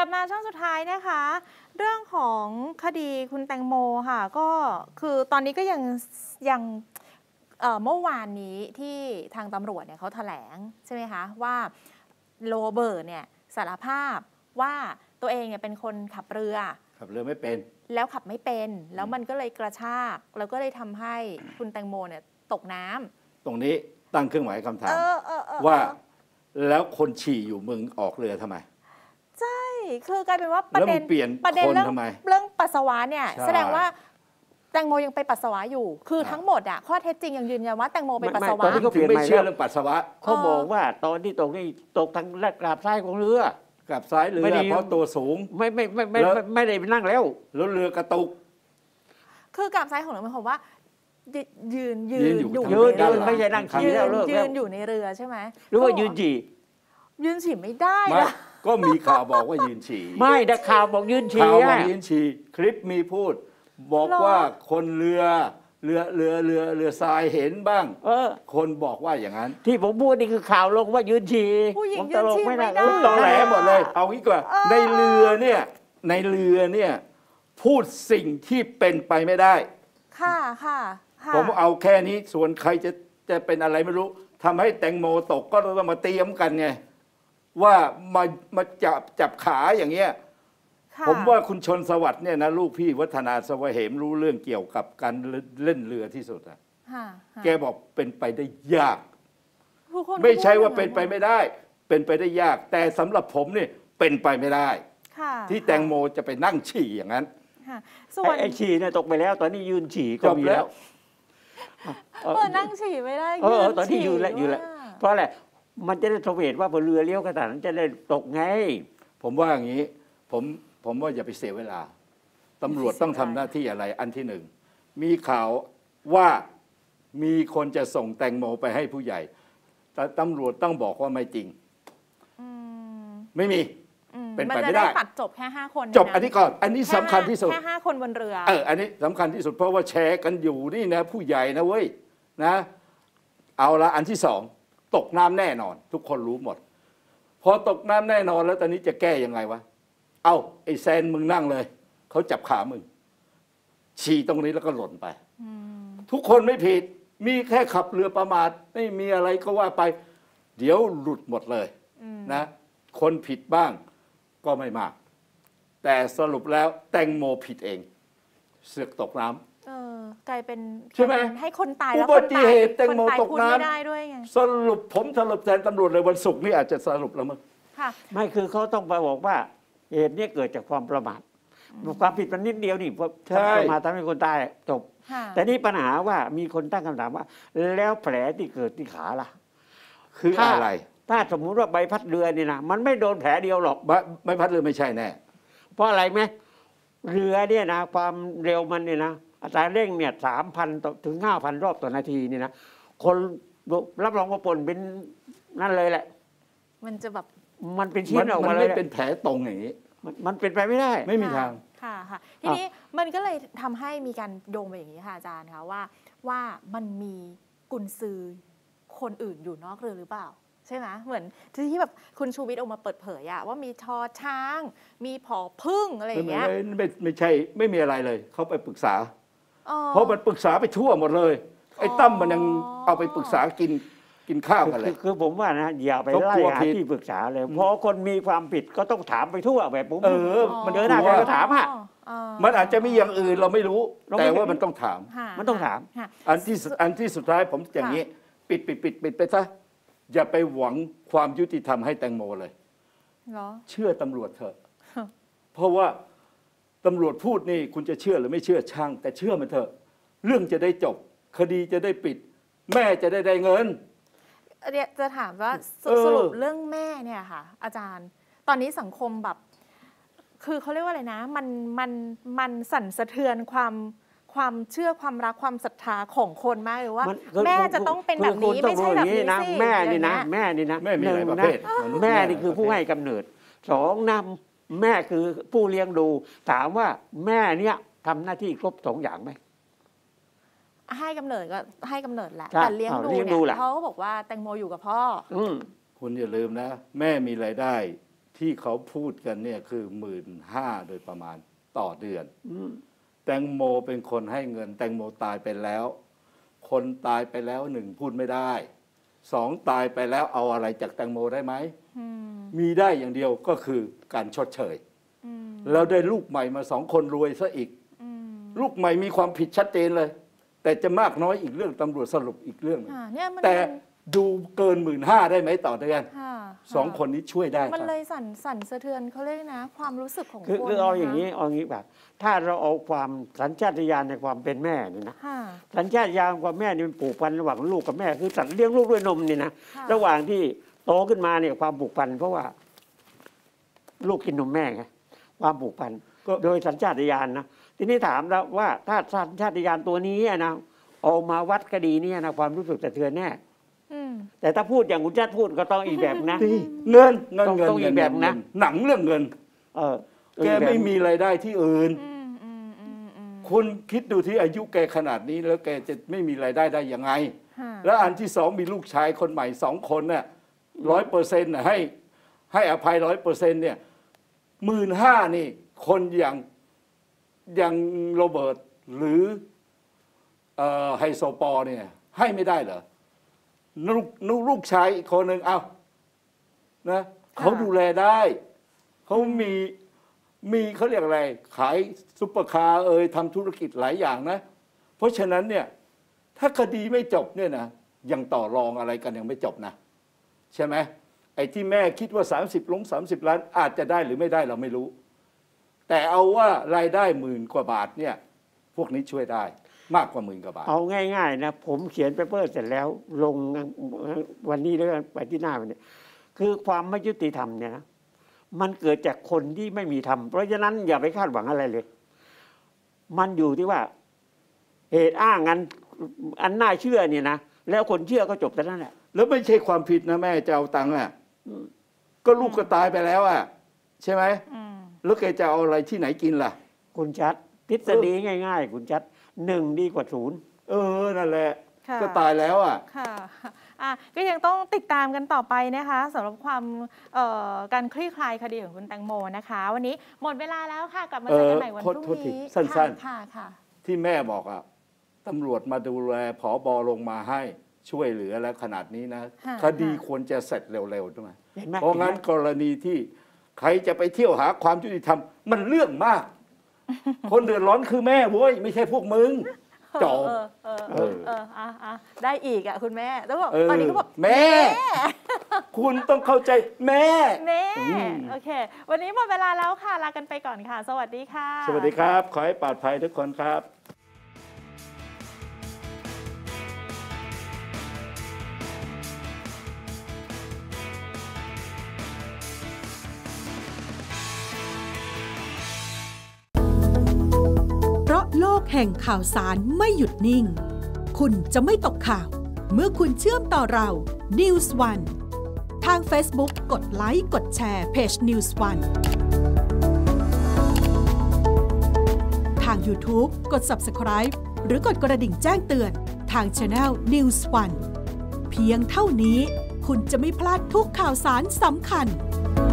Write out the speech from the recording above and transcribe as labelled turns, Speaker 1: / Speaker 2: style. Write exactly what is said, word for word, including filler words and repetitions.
Speaker 1: ลับมาช่วงสุดท้ายนะคะเรื่องของคดีคุณแตงโมค่ะก็คือตอนนี้ก็ยังยังเอ่อเมื่อวานนี้ที่ทางตำรวจเนี่ยเขาแถลงใช่ไหมคะว่าโรเบิร์ตเนี่ยสารภาพว่าตัวเองเนี่ยเป็นคนขับเรือ
Speaker 2: ขับเรือไม่เป็น
Speaker 1: แล้วขับไม่เป็นแล้วมันก็เลยกระชากแล้วก็เลยทำให้คุณแตงโมเนี่ยตกน้ำ
Speaker 2: ตรงนี้ตั้งเครื่องหมายคำถามว่าแล้วคนฉี่อยู่มึงออกเรือทำไม
Speaker 1: ใช่คือกลายเป็นว่าประเด็น
Speaker 2: เปลี่ยน
Speaker 1: ประเด็นเรื่องเรื่องปัสสาวะเนี่ยแสดงว่าแตงโมยังไปปัสสาวะอยู่คือทั้งหมดอ่ะข้อเท็จจริงยังยืนยันว่าแตงโมไปปัสสาวะ
Speaker 2: ตอนนี้ก็ไม่เชื่อเรื่องปัสสาวะ
Speaker 3: เขาบอกว่าตอนที่ตกนี่ตกทางกราบซ้ายของเรือก
Speaker 2: ราบซ้ายเรือเพราะตัวสูง
Speaker 3: ไม่ไม่ไม่ไม่ไม่ได้ไปนั่งแล้ว
Speaker 2: แล้วเรือกระตุก
Speaker 1: คือกราบซ้ายของเรือหมายความว่ายืนยืนอยู่
Speaker 3: ยืนยืนไม่ใช่นั่งขี่แล้วเลิก
Speaker 1: ยืนอยู่ในเรือใช่ไหม
Speaker 3: หรือว่ายืนฉี่
Speaker 1: ยืนฉี่ไม่ได้นะ
Speaker 2: ก็มีข่าวบอกว่ายืนฉี่
Speaker 3: ไม่แต่ข่าวบอกยืนฉี่
Speaker 2: ข่าวบอกยืนฉี่คลิปมีพูดบอกว่าคนเรือเรือเรือเรือเรือทรายเห็นบ้าง
Speaker 3: เออ
Speaker 2: คนบอกว่าอย่างนั้น
Speaker 3: ที่ผมพูดนี่คือข่าวลงว่ายืนฉี่
Speaker 1: ผมตลกไม่ได้
Speaker 2: ตอแหลหมดเลยเอางี้ก่อนในเรือเนี่ยในเรือเนี่ยพูดสิ่งที่เป็นไปไม่ได้
Speaker 1: ค่ะค่ะ
Speaker 2: ผมเอาแค่นี้ส่วนใครจะจะเป็นอะไรไม่รู้ทำให้แตงโมตกก็ต้องมาเตรียมกันไงว่ามามาจับจับขาอย่างเงี้ยผมว่าคุณชนสวัสดิ์เนี่ยนะลูกพี่วัฒนาสวะเหมรู้เรื่องเกี่ยวกับการเล่นเรือที่สุดอ่ะแกบอกเป็นไปได้ยากไม่ใช่ว่าเป็นไปไม่ได้เป็นไปได้ยากแต่สำหรับผมเนี่ยเป็นไปไม่ได้ที่แตงโมจะไปนั่งฉี่อย่างนั้น
Speaker 3: ไอ้ฉี่เนี่ยตกไปแล้วตอนนี้ยืนฉี่ก็มีแล้ว
Speaker 1: เออนั่งฉี่ไม่ได้
Speaker 3: เออตอนที่ยืนแล้วยืนแล้วเพราะอะไรมันจะได้ทวีตว่าพอเรือเลี้ยวกระตันจะได้ตกไง
Speaker 2: ผมว่าอย่างนี้ผมผมว่าอย่าไปเสียเวลาตำรวจต้องทำหน้าที่อะไรอันที่หนึ่งมีข่าวว่ามีคนจะส่งแตงโมไปให้ผู้ใหญ่แต่ตำรวจต้องบอกว่าไม่จริงไม่มีเป็นไปไม่ได้
Speaker 1: ตัดจบแค่ห้าคน
Speaker 2: จบอันนี้ก่อนอันนี้สำคัญที่สุด
Speaker 1: แค่ห้าคนบนเรือ
Speaker 2: เอออันนี้สำคัญที่สุดเพราะว่าแชร์กันอยู่นี่นะผู้ใหญ่นะเว้ยนะเอาละอันที่สองตกน้ำแน่นอนทุกคนรู้หมดพอตกน้ำแน่นอนแล้วตอนนี้จะแก้ยังไงวะเอาไอ้แซนมึงนั่งเลยเขาจับขามึงฉี่ตรงนี้แล้วก็หล่นไปทุกคนไม่ผิดมีแค่ขับเรือประมาทไม่มีอะไรก็ว่าไปเดี๋ยวหลุดหมดเลยนะคนผิดบ้างก็ไม่มากแต่สรุปแล้วแตงโมผิดเองเสือกตกน้ำ
Speaker 1: เออกลายเป็น
Speaker 2: ใช่ไหม
Speaker 1: ให้คนตายแล้ว
Speaker 2: อุบัติเหตุแตงโมตกน้ำ
Speaker 1: ไม่ได้ด้วยไง
Speaker 2: สรุปผมสรุปแทนตำรวจเลยวันศุกร์นี่อาจจะสรุปแล้วมั้ง
Speaker 3: ไม่คือเขาต้องไปบอกว่าเหตุนี้เกิดจากความประมาทความผิดมันนิดเดียวนี่ประมาททำให้คนตายจบแต่นี่ปัญหาว่ามีคนตั้งคำถามว่าแล้วแผลที่เกิดที่ขาล่ะ
Speaker 2: คืออะไร
Speaker 3: ถ้าสมมุติว่าใบพัดเรือนี่นะมันไม่โดนแผลเดียวหรอก
Speaker 2: ใบพัดเรือไม่ใช่แน่
Speaker 3: เพราะอะไรไหมเรือเนี่ยนะความเร็วมันเนี่ยนะอัตราเร่งเนี่ยสามพันถึงห้าพันรอบต่อนาทีนี่นะคนรับรองว่าปนเป็นนั่นเลยแหละ
Speaker 1: มันจะแบบ
Speaker 3: มันเป็นชิ้นออกมาเลย
Speaker 2: มันไม่เป็นแผลตรงอย่างนี้
Speaker 3: มันเป็นไปไม่ได้
Speaker 2: ไม่มีทาง
Speaker 1: ค่ะค่ะทีนี้มันก็เลยทำให้มีการโยงไปอย่างนี้ค่ะอาจารย์คะว่าว่ามันมีกุญซือคนอื่นอยู่นอกเรือหรือเปล่าใช่ไหมเหมือนที่แบบคุณชูวิทย์ออกมาเปิดเผยอะว่ามีชอช้างมีผอพึ่งอะไรอย่างเงี้ย
Speaker 2: ไม่ไม่ใช่ไม่มีอะไรเลยเขาไปปรึกษาเพราะมันปรึกษาไปทั่วหมดเลยไอ้ตั้มมันยังเอาไปปรึกษากินกินข้าวกันเลย
Speaker 3: คือผมว่านะอย่าไปไล่หาที่ปรึกษาเลยเพราะคนมีความผิดก็ต้องถามไปทั่วแบบผม
Speaker 2: เออ
Speaker 3: มันเดินหน้าไปก็ถามอ่ะ
Speaker 2: มันอาจจะมีอย่างอื่นเราไม่รู้แต่ว่ามันต้องถาม
Speaker 3: มันต้องถาม
Speaker 2: อันที่อันที่สุดท้ายผมอย่างนี้ปิดปิดปิดปิดไปซะอย่าไปหวังความยุติธรรมให้แตงโมเลยเชื่อตำรวจเถอะเพราะว่าตำรวจพูดนี่คุณจะเชื่อหรือไม่เชื่อช่างแต่เชื่อมันเถอะเรื่องจะได้จบคดีจะได้ปิดแม่จะได้ได้เงิน
Speaker 1: เดี๋ยวจะถามว่าสรุปเรื่องแม่เนี่ยค่ะอาจารย์ตอนนี้สังคมแบบคือเขาเรียกว่าอะไรนะมันมันมันสั่นสะเทือนความความเชื่อความรักความศรัทธาของคนมากเลยว่าแม่จะต้องเป็นแบบนี้ไม่ใช่แบบนี้
Speaker 3: นะแม่นี่นะแม่นี่นะ
Speaker 2: แม่มีหลายประเภท
Speaker 3: แม่นี่คือผู้ให้กำเนิดสองนำแม่คือผู้เลี้ยงดูถามว่าแม่เนี่ยทำหน้าที่ครบสองอย่างไหม
Speaker 1: ให้กำเนิดก็ให้กำเนิดแหละแต่เลี้ยงดูเนี่ยเขาก็บอกว่าแตงโมอยู่กับพ่อ
Speaker 2: คุณอย่าลืมนะแม่มีรายได้ที่เขาพูดกันเนี่ยคือหมื่นห้าโดยประมาณต่อเดือนแตงโมเป็นคนให้เงินแตงโมตายไปแล้ว คนตายไปแล้วหนึ่งพูดไม่ได้สองตายไปแล้วเอาอะไรจากแตงโมได้ไหมมีได้อย่างเดียวก็คือการชดเชยแล้วได้ลูกใหม่มาสองคนรวยซะอีกลูกใหม่มีความผิดชัดเจนเลยแต่จะมากน้อยอีกเรื่องตำรวจสรุปอีกเรื่องนึงแต่ดูเกินหมื่นห้าได้ไหมต่อเดือนสองคนนี้ช่วยได้
Speaker 1: มันเลยสั่นสั่นสะเทือนเขาเรียกนะความรู้สึกของคน
Speaker 3: คือเอาอย่างนี้เอาอย่างนี้แบบถ้าเราเอาความสัญชาตญาณในความเป็นแม่นี่นะสัญชาตญาณความแม่นี่มันผูกพันระหว่างลูกกับแม่คือสัตว์เลี้ยงลูกด้วยนมนี่นะระหว่างที่โตขึ้นมาเนี่ยความผูกพันเพราะว่าลูกกินนมแม่ไงความผูกพันโดยสัญชาตญาณนะทีนี้ถามแล้วว่าถ้าสัญชาตญาณตัวนี้นะเอามาวัดคดีนี้นะความรู้สึกสะเทือนแน่แต่ถ้าพูดอย่างคุณชัดพูดก็ต้องอีกแบบนะ
Speaker 2: เงินเงินเงิน
Speaker 3: ต้องอีกแบบนะ
Speaker 2: หนังเรื่องเงินเออแกไม่มีรายได้ที่อื่นคุณคิดดูที่อายุแกขนาดนี้แล้วแกจะไม่มีรายได้ได้ยังไงแล้วอันที่สองมีลูกชายคนใหม่สองคนเนี่ยร้อยเปอร์เซ็นต์ให้ให้อภัยร้อยเปอร์เซ็นต์เนี่ยหมื่นห้านี่คนอย่างอย่างโรเบิร์ตหรือไฮโซปอร์เนี่ยให้ไม่ได้เหรอลูกลูกชายอีกคนหนึ่งเอานะเขาดูแลได้เขามีมีเขาเรียกอะไรขายซุปเปอร์คาร์เอ่ยทำธุรกิจหลายอย่างนะเพราะฉะนั้นเนี่ยถ้าคดีไม่จบเนี่ยนะยังต่อรองอะไรกันยังไม่จบนะใช่ไหมไอ้ที่แม่คิดว่าสามสิบลงสามสิบล้านอาจจะได้หรือไม่ได้เราไม่รู้แต่เอาว่ารายได้หมื่นกว่าบาทเนี่ยพวกนี้ช่วยได้มากกว่าหมื่นกว่าบาท
Speaker 3: เอาง่ายๆนะผมเขียนเปเปอร์เสร็จแล้วลงวันนี้แล้วไปที่หน้าวันนี้คือความไม่ยุติธรรมเนี่ยนะมันเกิดจากคนที่ไม่มีธรรมเพราะฉะนั้นอย่าไปคาดหวังอะไรเลยมันอยู่ที่ว่าเหตุอ้างอันอันน่าเชื่อเนี่ยนะแล้วคนเชื่อก็จบแต่นั้นแหละ
Speaker 2: แล้วไม่ใช่ความผิดนะแม่จะเอาตังค์อ่ะก็ลูกก็ตายไปแล้วอ่ะใช่ไหมแล้วแกจะเอาอะไรที่ไหนกินล่ะ
Speaker 3: คุณชัดทฤษฎีง่ายๆคุณชัดหนึ่งดีกว่าศูนย์
Speaker 2: เออนั่นแหละก็ตายแล้วอ่ะ
Speaker 1: ค่ะอ่ะก็ยังต้องติดตามกันต่อไปนะคะสำหรับความการคลี่คลายคดีของคุณแตงโมนะคะวันนี้หมดเวลาแล้วค่ะกลับมาเจอกันใหม่วันพรุ่งนี้
Speaker 2: สั้น
Speaker 1: ๆค่ะค่ะ
Speaker 2: ที่แม่บอกอ่ะตำรวจมาดูแลผบ.ลงมาให้ช่วยเหลือแล้วขนาดนี้นะคดีควรจะเสร็จเร็วๆด้วยเพราะงั้นกรณีที่ใครจะไปเที่ยวหาความยุติธรรมมันเรื่องมากคนเดือดร้อนคือแม่เว้ยไม่ใช่พวกมึงจบ
Speaker 1: เออเออเอออ่ะได้อีกอ่ะคุณแม่แล้วบอกตอนนี้ก็บอก
Speaker 2: แม่คุณต้องเข้าใจแม่
Speaker 1: แม่โอเควันนี้หมดเวลาแล้วค่ะลากันไปก่อนค่ะสวัสดีค่ะ
Speaker 2: สวัสดีครับขอให้ปลอดภัยทุกคนครับ
Speaker 4: โลกแห่งข่าวสารไม่หยุดนิ่งคุณจะไม่ตกข่าวเมื่อคุณเชื่อมต่อเรา นิวส์ วัน ทาง Facebook กดไลค์กดแชร์เพจ นิวส์ วัน ทาง YouTube กด ซับสไครบ์ หรือกดกระดิ่งแจ้งเตือนทาง Channel นิวส์ วัน เพียงเท่านี้คุณจะไม่พลาดทุกข่าวสารสำคัญ